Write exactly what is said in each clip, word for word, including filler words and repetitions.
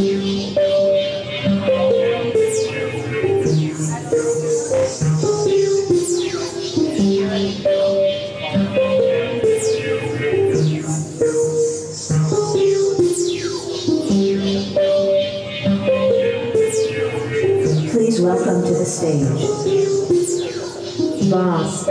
Please welcome to the stage, Boss.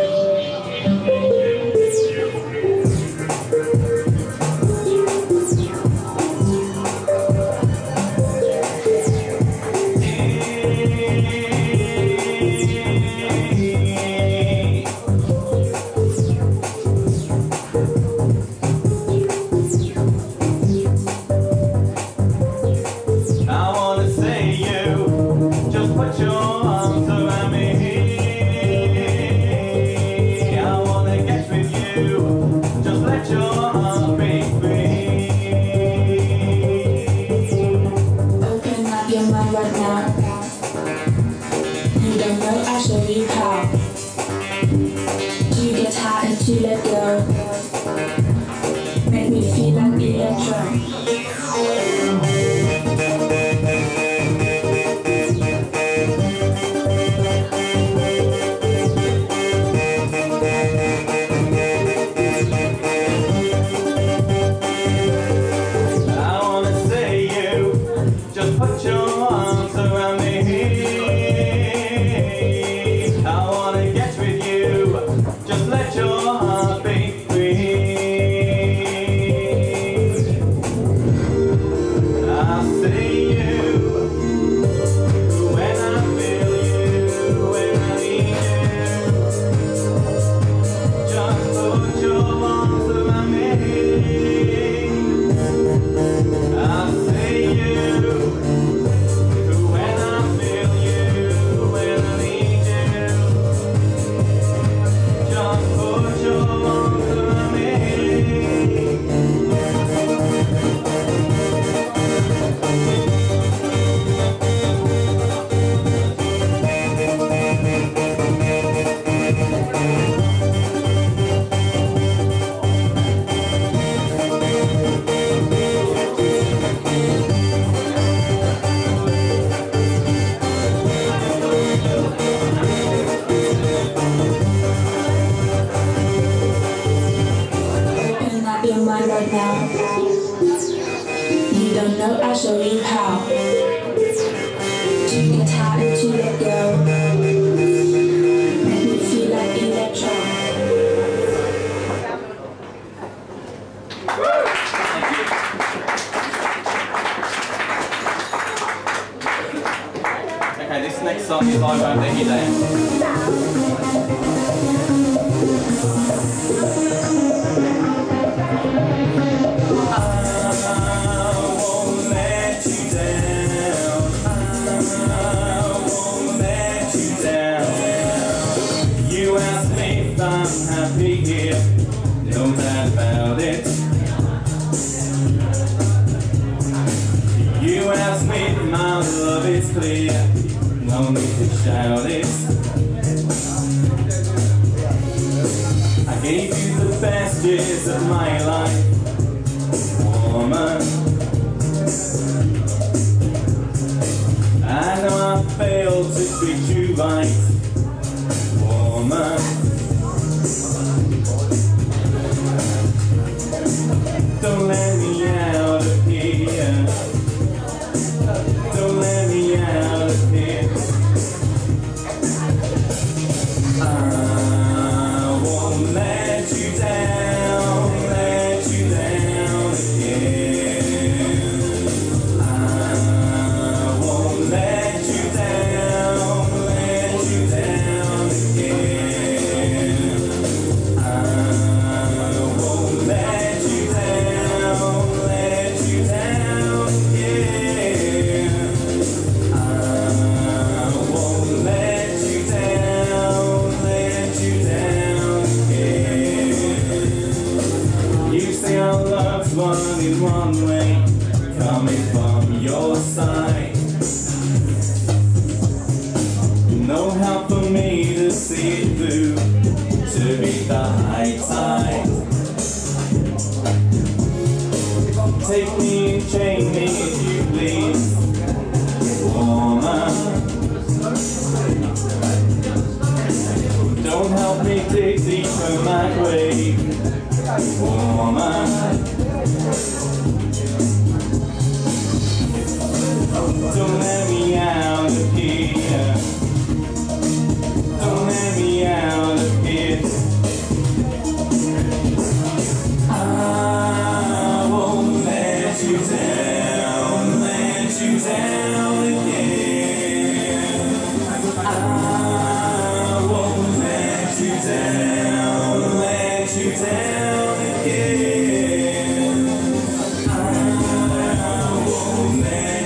Right now, you don't know, I'll show you how to get high and to let go. Make me feel like electro. Put your arms around me. I wanna get with you. Just let your heart beat free. I'll see you when I feel you, when I need you. Just put your arms around me. I'll see you. Your mind right now. You don't know, I'll show you how to get high and to let go. Make me feel like electro. Okay, this next song is all about the Hidayah. I'm happy here, no doubt about it. You asked me if my love is clear, no need to shout it. I gave you the best years of my life, woman. I know I failed to treat you right, woman. Don't let me out of here. Don't let me out of here. I won't let you down, let you down again. I won't let you down, let you down again. I won't let you down. Let you down again. I won't let you down, let you down again. You say our love's one in one way, coming from your side. No help for me to see it through, to be the high tide. Take me and chain me if you please.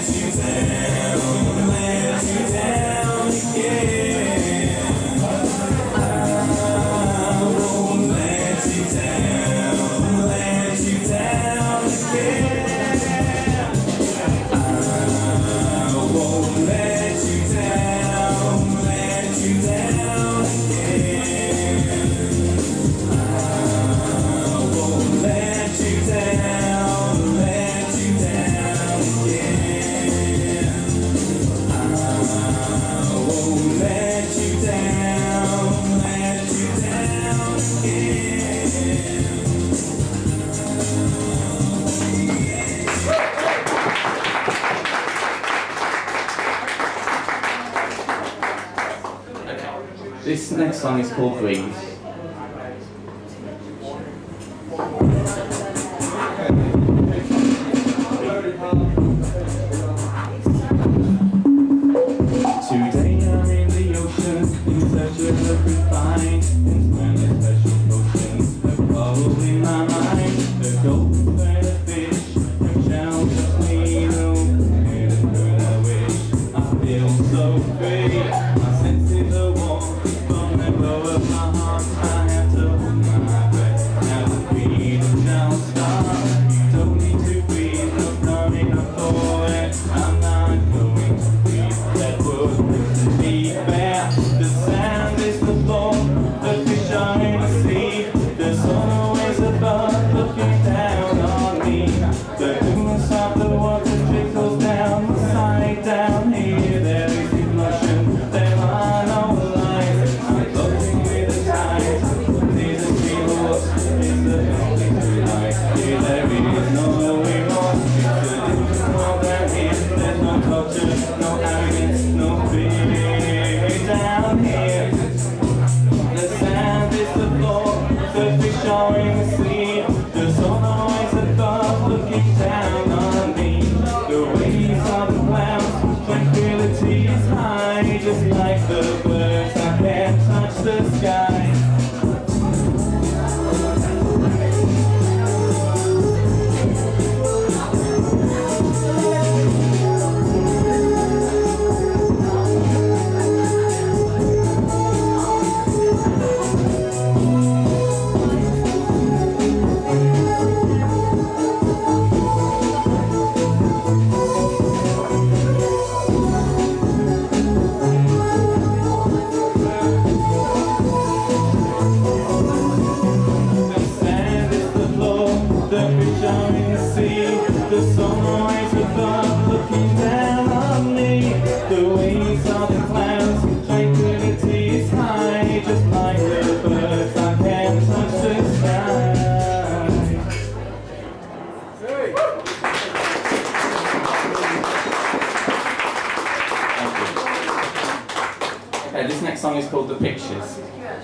This next song is called Breathe. Today I'm in the ocean, in search of a refine, and smelling special potions that bubble in my mind. The gold and the fish, the shell just need no and I wish I feel so free. My senses are warm from the glow of my heart. I have to hold my breath. Now the freedom shall start. You don't need to breathe, no coming up for it. I'm not going to breathe. That would be fair. The sand is the floor, the fish are in the sea. The sun always above, looking down on me. The goodness of the water trickles down, side down here. There is emotion, there are no lies. I'm floating with the tide. There's a seahorse, it's the only true life. Here there is no remorse. It's a little more than here. There's no culture, no arrogance, no fear down here. The sand is the floor, the fish are in the sea. The sun always above, looking down on me. The waves are the clouds, tranquility is high. Just like the birds, I can't touch the sky. The sand is the floor, the fish are in the sea. The sun always above, looking down on me. The waves are the clouds, tranquility is high. Just like the birds, I can't touch the sky. Okay, this next song is called The Pictures.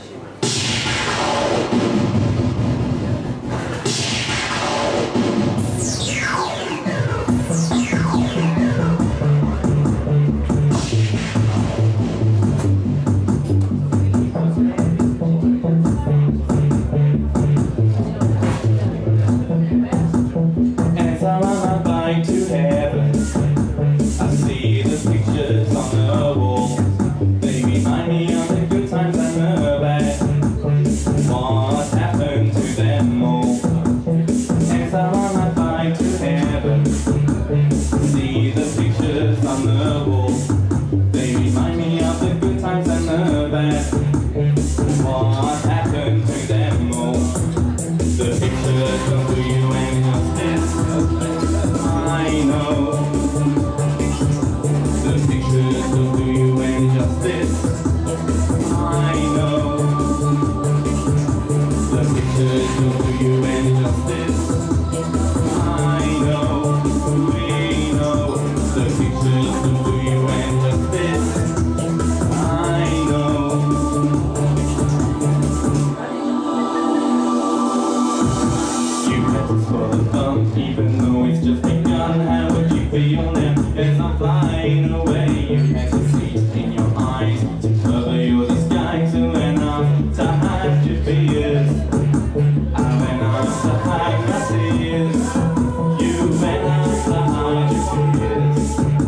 As I'm on my bike to heaven, I see the pictures on the wall. They remind me of the good times and the bad. What happened to them all? As I'm on my bike to heaven, see the pictures on the wall. They remind me of the good times and the bad. What happened to them all? The pictures don't do you any justice, I know. The pictures don't do you any justice, I know. The pictures don't do you any justice, I know. We know. The pictures don't do you any justice, I know. You had to swallow them, even though it's just begun. How would you feel now? It's not flying away. You had to see in your eyes to cover your disguise. You went off to hide your fears. I went off to hide my tears. You went off to hide your fears.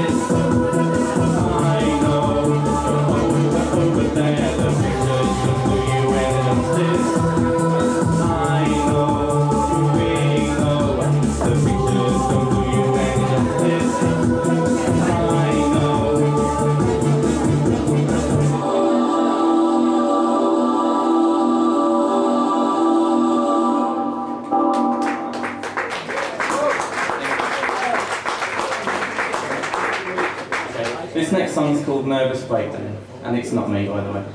This next song is called Nervous Breakdown, and it's not me, by the way.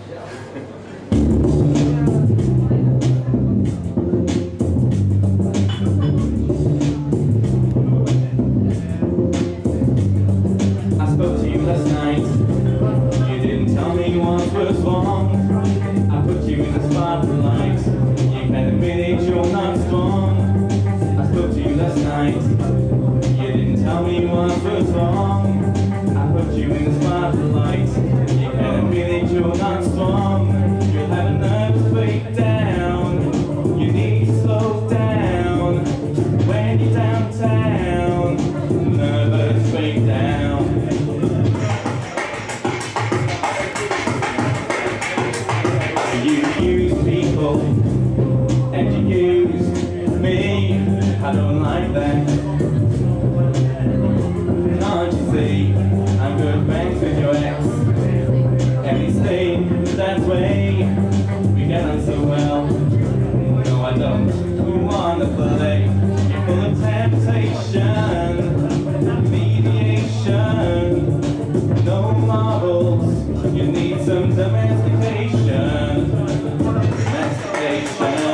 I spoke to you last night, you didn't tell me what was wrong. I put you in the spotlight, you can't admit it, you're not strong. I spoke to you last night, you didn't tell me what was wrong. I put you in the spotlight, you can't admit it, you're not strong. You'll have a nervous breakdown, you need to slow down when you're downtown. Nervous breakdown. You use people and you use me, I don't like that. Can't you see, I'm good friends with your ex, and he stayed that way. We get on so well, no I don't, we wanna play. You're full of temptation, mediation, no morals, you need some domestication. Domestication.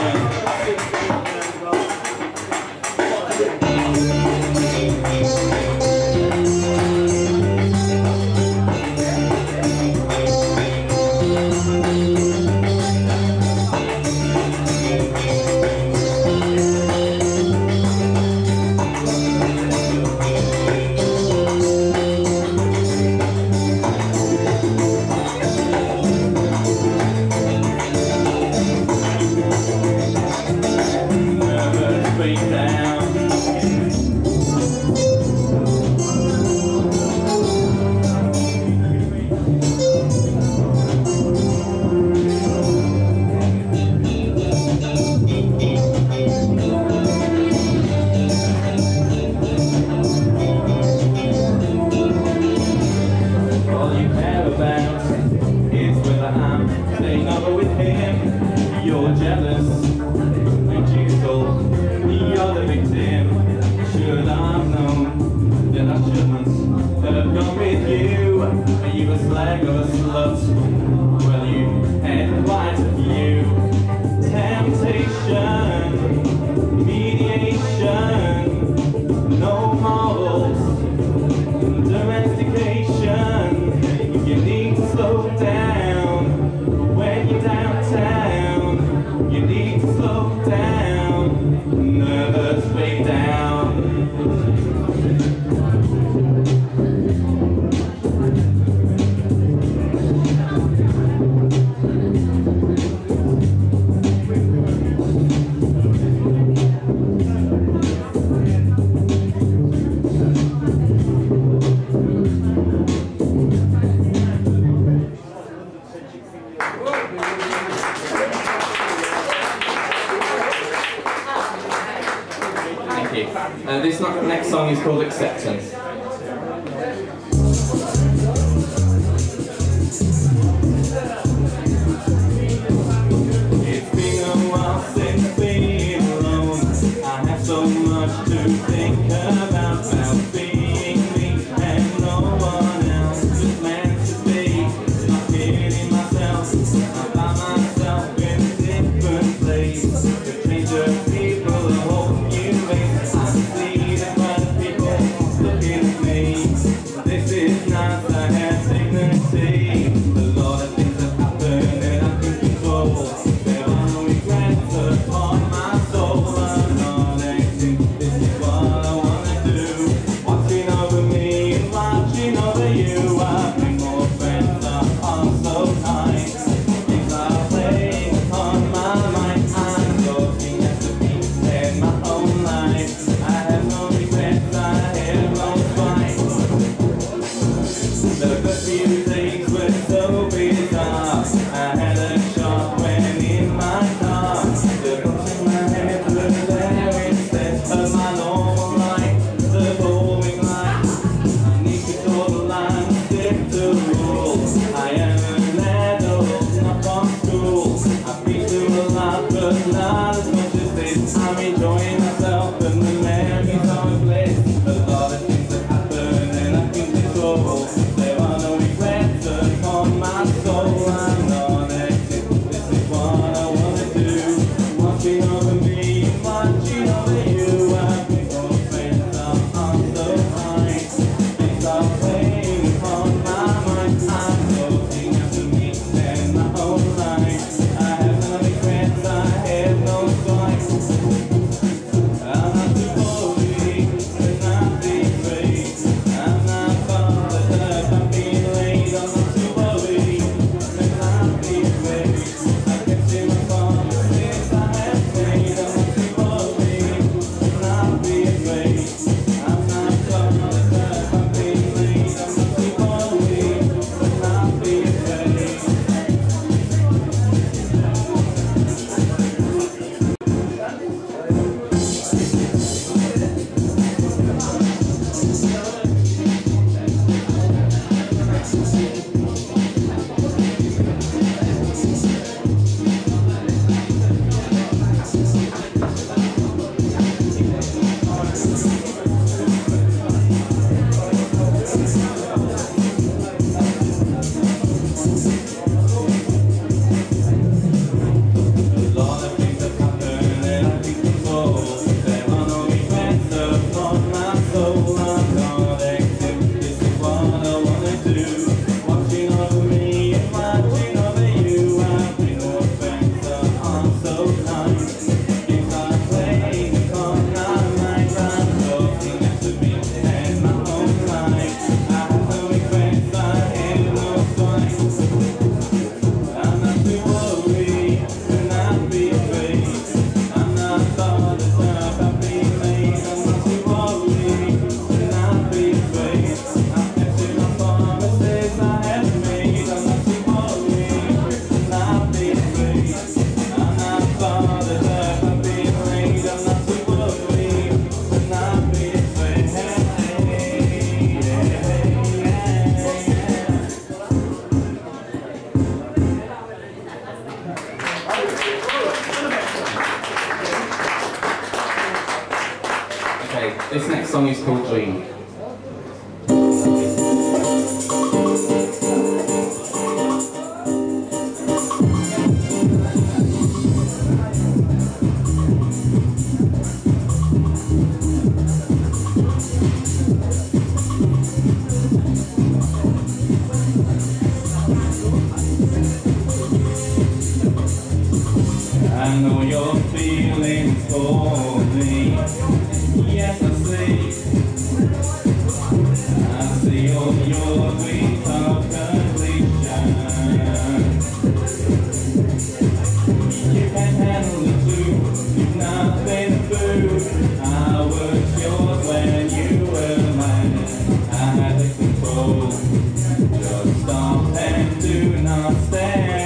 You're jealous, and you stole, you're the victim. Should I've known that I shouldn't have gone with you? Are you a slag or a slut? Well, you had quite a few. Temptation, mediation, no morals, domestication. You need to slow down when you're downtown. You need to slow down, nervous breakdown. Uh, this next song is called Acceptance. It's been a while since being alone. I have so much to think about, about being me and no one else. Just meant to be, not kidding myself. I'm by myself in a different place. The change of people, a whole new face. I see the kind of people looking at me. This is not the hair dignity. A lot of things have happened and I can control. There are no regrets upon my soul. I'm not acting, this is what I wanna do. Watching over me and watching over you. I think more friends are so kind. Things are playing upon my mind. I'm looking at the beat and my own life. I have no regrets, I have no spine. few days were so bizarre. I had a shock when in my car. The thoughts in my head were there instead of my normal life. The bowling line, I need to draw the line, stick to rules. I am an adult, not from school. I've been through a lot, but not as much as this. I'm enjoying myself and the memories are a bliss. A lot of things that happen and I can control. There are no regrets upon my soul. I'm not acting, this is what I wanna do. Watching over me, watching over you. I think all friends are on so high. Things are playing upon my mind. I'm looking after me and my own life. I have no regrets, I have no choice. I'm not too worried, and I'm afraid. I'm not bothered about being late. I'm not too worried, and I'm afraid. I can see my promises I have made. I'm not too worried, and I'm afraid. I'm not bothered about being late. I'm not too worried, and I'm afraid. A lot of things have happened and I can control. There are no regrets upon my soul. I'm not acting, this is what I wanna do. Watching over me and watching over you. I've been all friends are so kind. Things are playing upon my mind. I'm looking after me and my own life. I have no regrets, I have no choice. I'm not too worried, and I'll be afraid. I'm not bothered about being late. I'm not too worried, and I'll be afraid. I've kept to my promises I have made. I'm not too worried, and I'll be afraid. I'm not bothered about being late. I'm not too worried, and I'll be afraid. Okay, this next song is called Dream. I know your feelings for me. Yes, I see. I see all your dreams of completion. You can handle the truth. You've not been through. I was yours when you were mine. I had the control. Just stop and do not stand.